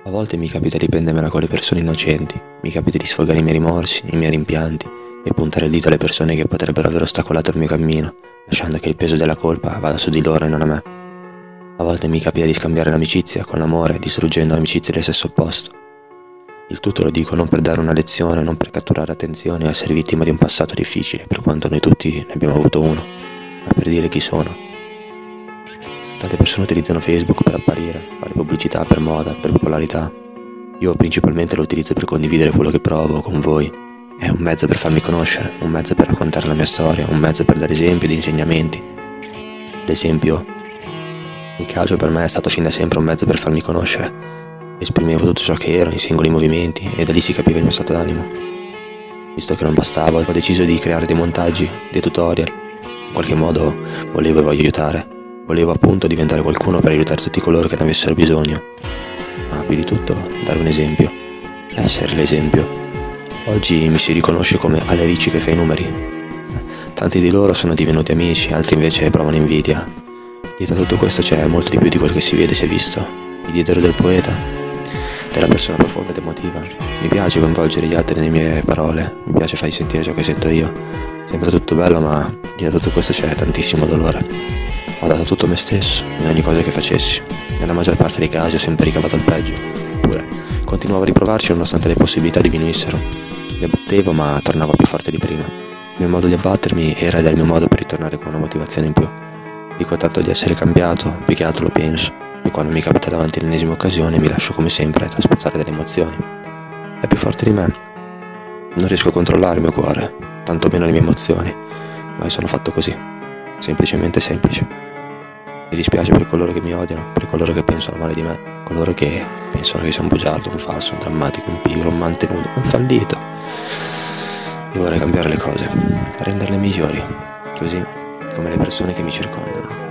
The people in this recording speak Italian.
A volte mi capita di prendermela con le persone innocenti, mi capita di sfogare i miei rimorsi, i miei rimpianti e puntare il dito alle persone che potrebbero aver ostacolato il mio cammino, lasciando che il peso della colpa vada su di loro e non a me. A volte mi capita di scambiare l'amicizia con l'amore, distruggendo amicizie del sesso opposto. Il tutto lo dico non per dare una lezione, non per catturare attenzione o essere vittima di un passato difficile, per quanto noi tutti ne abbiamo avuto uno, ma per dire chi sono. Tante persone utilizzano Facebook per apparire, fare pubblicità per moda, per popolarità. Io principalmente lo utilizzo per condividere quello che provo con voi. È un mezzo per farmi conoscere, un mezzo per raccontare la mia storia, un mezzo per dare esempi ed insegnamenti. Ad esempio, il calcio per me è stato fin da sempre un mezzo per farmi conoscere. Esprimevo tutto ciò che ero in singoli movimenti e da lì si capiva il mio stato d'animo. Visto che non bastava, ho deciso di creare dei montaggi, dei tutorial. In qualche modo volevo e voglio aiutare. Volevo appunto diventare qualcuno per aiutare tutti coloro che ne avessero bisogno. Ma più di tutto, dare un esempio. Essere l'esempio. Oggi mi si riconosce come alle ricci che fa i numeri. Tanti di loro sono divenuti amici, altri invece provano invidia. Dietro a tutto questo c'è molto di più di quel che si vede e si è visto. Il dietro del poeta, della persona profonda ed emotiva. Mi piace coinvolgere gli altri nelle mie parole, mi piace fargli sentire ciò che sento io. Sembra tutto bello, ma dietro a tutto questo c'è tantissimo dolore. Ho dato tutto me stesso, in ogni cosa che facessi. Nella maggior parte dei casi ho sempre ricavato il peggio. Eppure, continuavo a riprovarci nonostante le possibilità diminuissero. Mi abbattevo, ma tornavo più forte di prima. Il mio modo di abbattermi era ed è il mio modo per ritornare con una motivazione in più. Dico tanto di essere cambiato, più che altro lo penso. E quando mi capita davanti all'ennesima occasione mi lascio come sempre trasportare delle emozioni. È più forte di me. Non riesco a controllare il mio cuore, tantomeno le mie emozioni. Ma sono fatto così. Semplicemente semplice. Mi dispiace per coloro che mi odiano, per coloro che pensano male di me, coloro che pensano che sia un bugiardo, un falso, un drammatico, un pigro, un mantenuto, un fallito. Io vorrei cambiare le cose, renderle migliori, così come le persone che mi circondano.